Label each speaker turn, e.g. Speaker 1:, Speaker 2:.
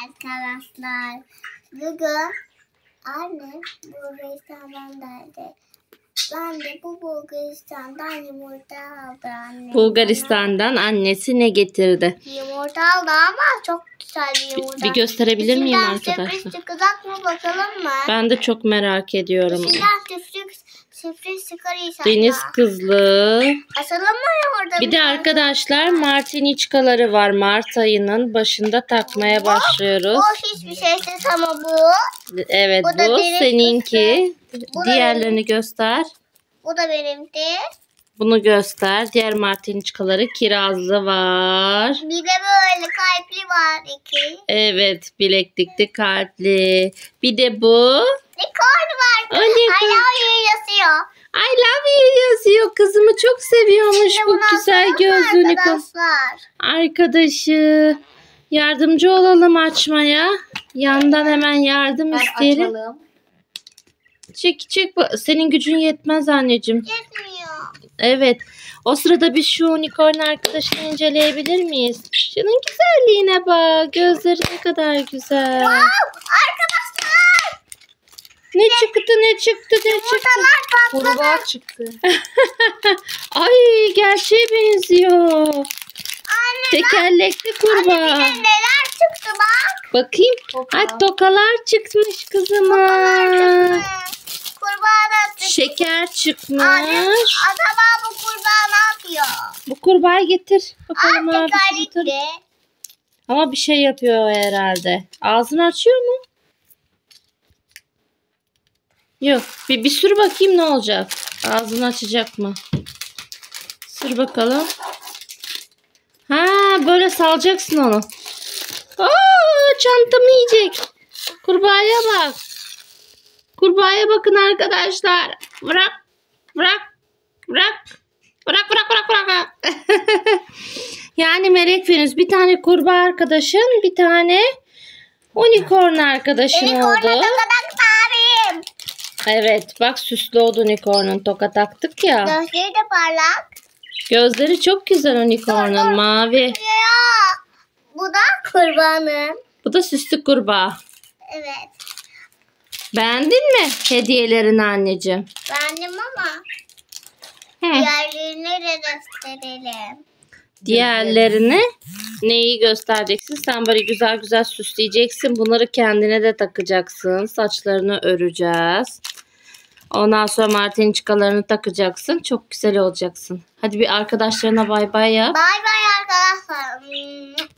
Speaker 1: arkadaşlar. Bugün annem Bulgaristan'dan geldi. Ben de bu Bulgaristan'dan yumurta aldı annem.
Speaker 2: Bulgaristan'dan annesi ne getirdi?
Speaker 1: Yumurta aldı ama çok güzel bir yumurta.
Speaker 2: Bir gösterebilir miyim
Speaker 1: İçinden
Speaker 2: arkadaşlar?
Speaker 1: sürpriz çıkacak mı bakalım mı?
Speaker 2: Ben de çok merak ediyorum.
Speaker 1: İçinden sürpriz çıkar inşallah.
Speaker 2: Deniz kızlı.
Speaker 1: Açalım mı yumurta?
Speaker 2: Bir de arkadaşlar martiniçkaları var. Mart ayının başında takmaya başlıyoruz.
Speaker 1: Bu hiçbir şeysiz ama bu.
Speaker 2: Evet,
Speaker 1: Bu da
Speaker 2: bu
Speaker 1: deniz
Speaker 2: seninki.
Speaker 1: Bu da
Speaker 2: Diğerlerini göster.
Speaker 1: Bu da benimdi.
Speaker 2: Bunu göster. Diğer martiniçkaları kirazlı var.
Speaker 1: Bir de böyle kalpli var iki.
Speaker 2: Evet, bileklikli kalpli. Bir de bu.
Speaker 1: Unicorn var.
Speaker 2: O unicorn.
Speaker 1: I love you yazıyor.
Speaker 2: I love you yazıyor. Kızımı çok seviyormuş
Speaker 1: Şimdi
Speaker 2: bu
Speaker 1: bunu
Speaker 2: güzel
Speaker 1: açalım mı
Speaker 2: gözlü unicorn.
Speaker 1: arkadaşlar?
Speaker 2: Arkadaşı. Yardımcı olalım açmaya. Yandan hemen yardım isteyelim.
Speaker 1: Açalım.
Speaker 2: Çek. Senin gücün yetmez anneciğim.
Speaker 1: Yetmiyor.
Speaker 2: Evet. O sırada biz şu unicorn arkadaşını inceleyebilir miyiz? Şunun güzelliğine bak. Gözleri ne kadar güzel.
Speaker 1: Arkadaşlar.
Speaker 2: Ne çıktı?
Speaker 1: Yumurtalar patladı.
Speaker 3: Kurbağa çıktı.
Speaker 2: Ay, gerçeğe benziyor.
Speaker 1: Anne
Speaker 2: Tekerlekli
Speaker 1: bir
Speaker 2: kurbağa.
Speaker 1: de neler çıktı bak.
Speaker 2: Bakayım.
Speaker 3: Toka.
Speaker 2: Ay, tokalar çıkmış kızıma.
Speaker 1: Kurbağadan çıktı.
Speaker 2: Şeker çıkmış.
Speaker 1: Acaba bu kurbağa ne yapıyor?
Speaker 2: Bu kurbağayı getir. Bakalım abi.
Speaker 1: Tekerlekli.
Speaker 2: Ama bir şey yapıyor herhalde. Ağzını açıyor mu? Yok. Bir sür bakayım ne olacak. Ağzını açacak mı? Sür bakalım. Ha, böyle salacaksın onu. Aa, çantamı yiyecek. Kurbağaya bak. Kurbağaya bakın arkadaşlar. Bırak. Yani Melek Venüs bir tane kurbağa arkadaşın, bir tane unicorn arkadaşın
Speaker 1: Unicorn'a
Speaker 2: oldu.
Speaker 1: tokadak abim.
Speaker 2: Evet, bak süslü oldu unicorn'un, toka taktık ya.
Speaker 1: Gözleri de parlak.
Speaker 2: Gözleri çok güzel unicorn'un, mavi.
Speaker 1: Ya. Bu da kurbağanın.
Speaker 2: Bu da süslü kurbağa.
Speaker 1: Evet.
Speaker 2: Beğendin mi hediyelerini anneciğim?
Speaker 1: Beğendim ama
Speaker 2: Hı.
Speaker 1: diğerlerini de gösterelim.
Speaker 2: Diğerlerini neyi göstereceksin? Sen böyle güzel güzel süsleyeceksin. Bunları kendine de takacaksın. Saçlarını öreceğiz. Ondan sonra martiniçkalarını takacaksın. Çok güzel olacaksın. Hadi bir arkadaşlarına bay bay yap.
Speaker 1: Bay bay arkadaşlar.